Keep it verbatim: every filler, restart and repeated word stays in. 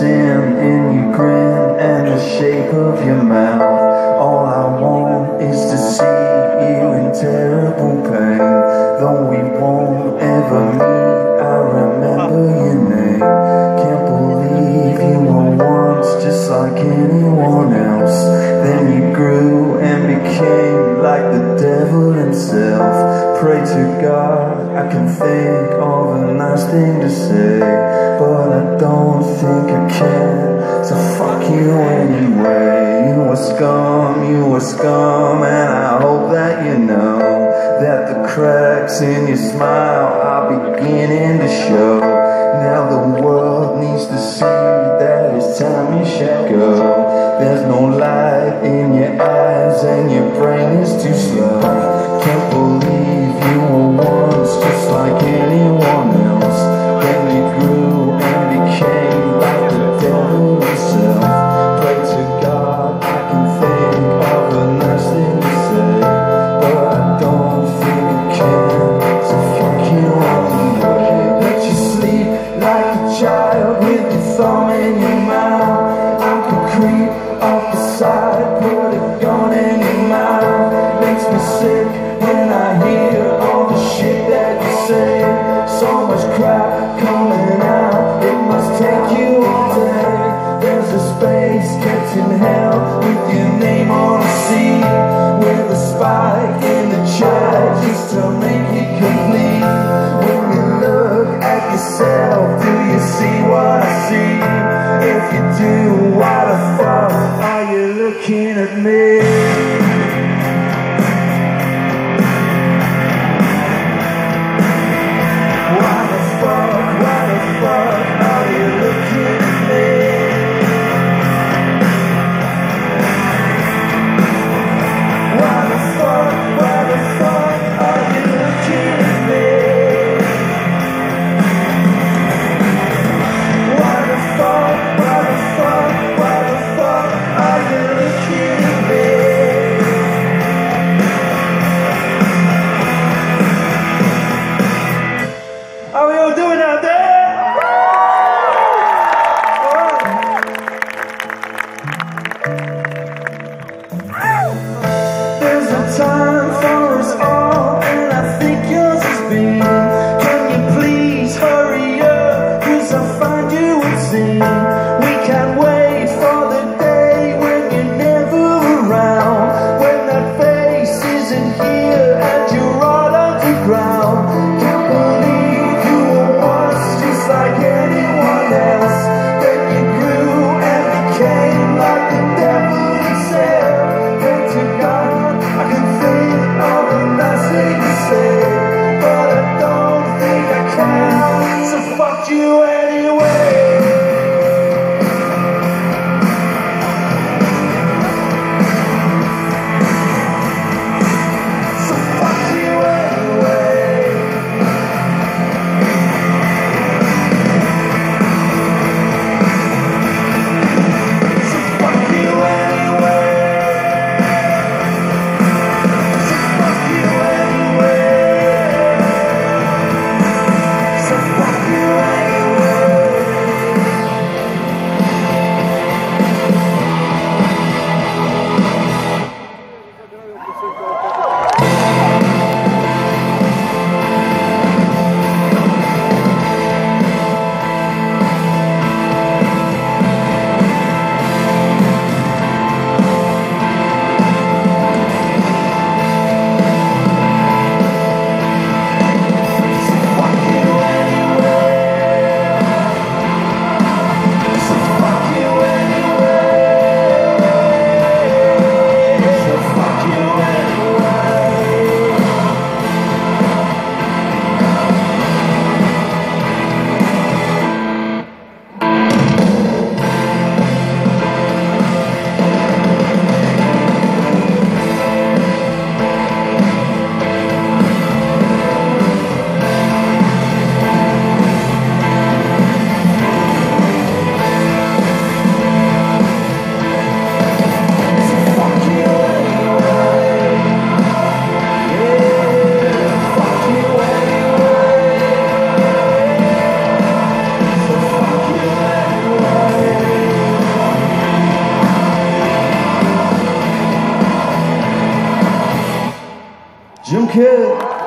sin in your grin and the shape of your mouth. All I want is to see you in terrible pain. Though we won't ever meet, I remember your name. Can't believe you were once just like anyone else. Then you grew and became like the devil himself. Pray to God I can think of a nice thing to say, but I don't think I can, so fuck you anyway. You were scum, you were scum, and I hope that you know that the cracks in your smile are beginning to show. Now the world needs to see that it's time you should go. There's no light in your eyes and your brain is too slow. Can't believe you were once just like anyone else. Then you grew and became like the devil himself. Pray to God I can think of a nice thing to say, but I don't think I can, so fuck you anyway. Let you sleep like a child with your thumb in your mouth. I could creep off the side, put a gun in your mouth. Makes me sick when I hear all the shit that you say. So much crap coming out, it must take you all day. There's a space kept in hell with your name on a seat, with a spike in the chart just to make it complete. When you look at yourself, do you see what I see? If you do, why the fuck are you looking at me? Time for us all, and I think yours has been. Can you please hurry up, cause I find you obscene. We can't wait for the day when you're never around, when that face isn't here and you're all underground. Can't believe you were once just like anyone else. Then you grew and became like the devil himself. Pray to God I can think of a nice thing to say, but I don't think I can, so fuck you anyway. Jim Kidd.